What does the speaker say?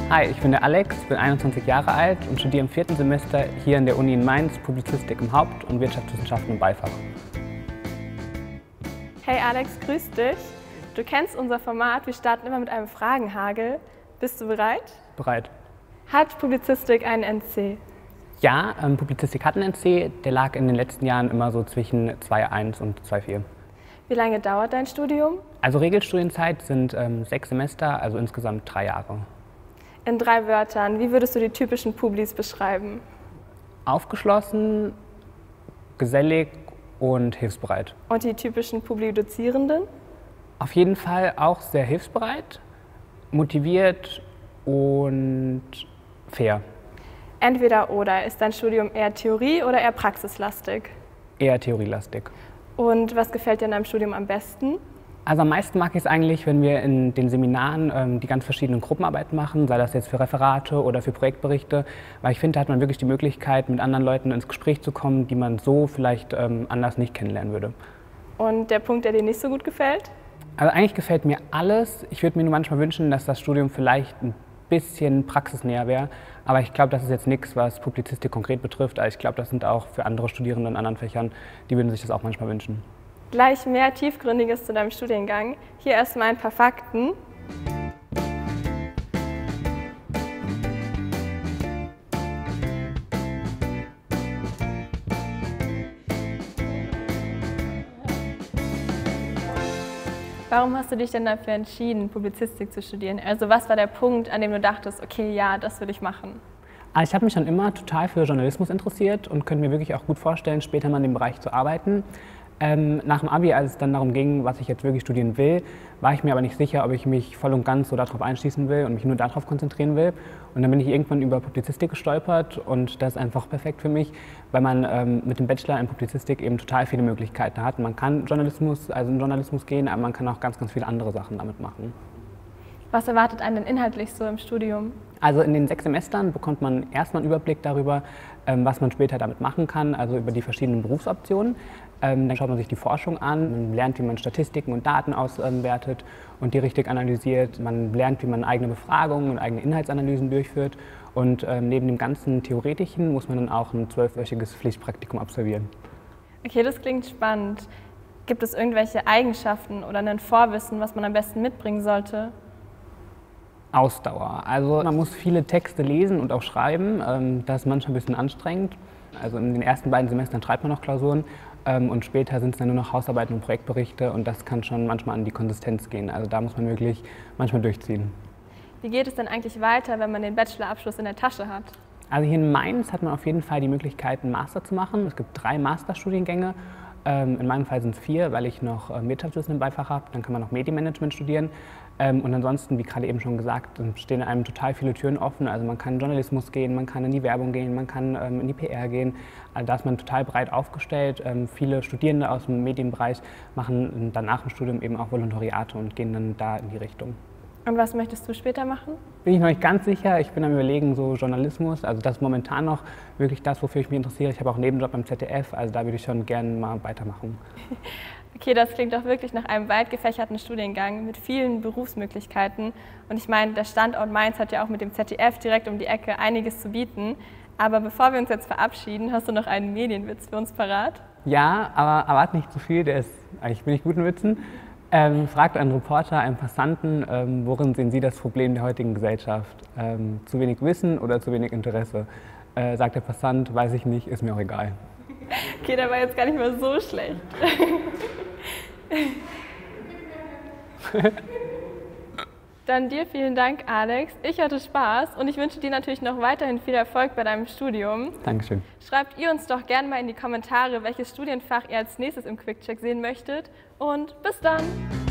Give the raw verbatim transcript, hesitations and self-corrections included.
Hi, ich bin der Alex, bin einundzwanzig Jahre alt und studiere im vierten Semester hier an der Uni in Mainz Publizistik im Haupt- und Wirtschaftswissenschaften im Beifach. Hey Alex, grüß dich. Du kennst unser Format, wir starten immer mit einem Fragenhagel. Bist du bereit? Bereit. Hat Publizistik einen N C? Ja, ähm, Publizistik hat einen N C, der lag in den letzten Jahren immer so zwischen zwei Komma eins und zwei Komma vier. Wie lange dauert dein Studium? Also Regelstudienzeit sind ähm, sechs Semester, also insgesamt drei Jahre. In drei Wörtern, wie würdest du die typischen Publis beschreiben? Aufgeschlossen, gesellig und hilfsbereit. Und die typischen Publidozierenden? Auf jeden Fall auch sehr hilfsbereit, motiviert und fair. Entweder oder, ist dein Studium eher Theorie oder eher praxislastig? Eher theorielastig. Und was gefällt dir in deinem Studium am besten? Also am meisten mag ich es eigentlich, wenn wir in den Seminaren ähm, die ganz verschiedenen Gruppenarbeiten machen, sei das jetzt für Referate oder für Projektberichte, weil ich finde, da hat man wirklich die Möglichkeit, mit anderen Leuten ins Gespräch zu kommen, die man so vielleicht ähm, anders nicht kennenlernen würde. Und der Punkt, der dir nicht so gut gefällt? Also eigentlich gefällt mir alles. Ich würde mir nur manchmal wünschen, dass das Studium vielleicht ein bisschen praxisnäher wäre, aber ich glaube, das ist jetzt nichts, was Publizistik konkret betrifft. Also ich glaube, das sind auch für andere Studierende in anderen Fächern, die würden sich das auch manchmal wünschen. Gleich mehr Tiefgründiges zu deinem Studiengang. Hier erstmal ein paar Fakten. Warum hast du dich denn dafür entschieden, Publizistik zu studieren? Also was war der Punkt, an dem du dachtest, okay, ja, das will ich machen? Also ich habe mich schon immer total für Journalismus interessiert und könnte mir wirklich auch gut vorstellen, später mal in dem Bereich zu arbeiten. Ähm, nach dem Abi, als es dann darum ging, was ich jetzt wirklich studieren will, war ich mir aber nicht sicher, ob ich mich voll und ganz so darauf einschließen will und mich nur darauf konzentrieren will. Und dann bin ich irgendwann über Publizistik gestolpert und das ist einfach perfekt für mich, weil man ähm, mit dem Bachelor in Publizistik eben total viele Möglichkeiten hat. Man kann Journalismus, also in Journalismus gehen, aber man kann auch ganz, ganz viele andere Sachen damit machen. Was erwartet einen denn inhaltlich so im Studium? Also in den sechs Semestern bekommt man erstmal einen Überblick darüber, was man später damit machen kann, also über die verschiedenen Berufsoptionen. Dann schaut man sich die Forschung an, man lernt, wie man Statistiken und Daten auswertet und die richtig analysiert. Man lernt, wie man eigene Befragungen und eigene Inhaltsanalysen durchführt. Und neben dem ganzen Theoretischen muss man dann auch ein zwölfwöchiges Pflichtpraktikum absolvieren. Okay, das klingt spannend. Gibt es irgendwelche Eigenschaften oder ein Vorwissen, was man am besten mitbringen sollte? Ausdauer. Also man muss viele Texte lesen und auch schreiben. Das ist manchmal ein bisschen anstrengend. Also in den ersten beiden Semestern schreibt man noch Klausuren und später sind es dann nur noch Hausarbeiten und Projektberichte und das kann schon manchmal an die Konsistenz gehen. Also da muss man wirklich manchmal durchziehen. Wie geht es denn eigentlich weiter, wenn man den Bachelorabschluss in der Tasche hat? Also hier in Mainz hat man auf jeden Fall die Möglichkeit, einen Master zu machen. Es gibt drei Masterstudiengänge. In meinem Fall sind es vier, weil ich noch Wirtschaftswissen im Beifach habe. Dann kann man noch Medienmanagement studieren. Und ansonsten, wie gerade eben schon gesagt, stehen einem total viele Türen offen. Also man kann in Journalismus gehen, man kann in die Werbung gehen, man kann in die P R gehen. Also da ist man total breit aufgestellt. Viele Studierende aus dem Medienbereich machen dann nach dem Studium eben auch Volontariate und gehen dann da in die Richtung. Und was möchtest du später machen? Bin ich noch nicht ganz sicher. Ich bin am Überlegen, so Journalismus, also das ist momentan noch wirklich das, wofür ich mich interessiere. Ich habe auch einen Nebenjob beim Z D F, also da würde ich schon gerne mal weitermachen. Okay, das klingt doch wirklich nach einem weit gefächerten Studiengang mit vielen Berufsmöglichkeiten. Und ich meine, der Standort Mainz hat ja auch mit dem Z D F direkt um die Ecke einiges zu bieten. Aber bevor wir uns jetzt verabschieden, hast du noch einen Medienwitz für uns parat? Ja, aber erwarte nicht zu viel, der ist, ich bin nicht gut in Witzen. Ähm, fragt ein Reporter einen Passanten, ähm, worin sehen Sie das Problem der heutigen Gesellschaft? Ähm, zu wenig Wissen oder zu wenig Interesse? Äh, sagt der Passant, weiß ich nicht, ist mir auch egal. Okay, der war jetzt gar nicht mal so schlecht. Dann dir vielen Dank, Alex. Ich hatte Spaß und ich wünsche dir natürlich noch weiterhin viel Erfolg bei deinem Studium. Dankeschön. Schreibt ihr uns doch gerne mal in die Kommentare, welches Studienfach ihr als nächstes im Quickcheck sehen möchtet. Und bis dann!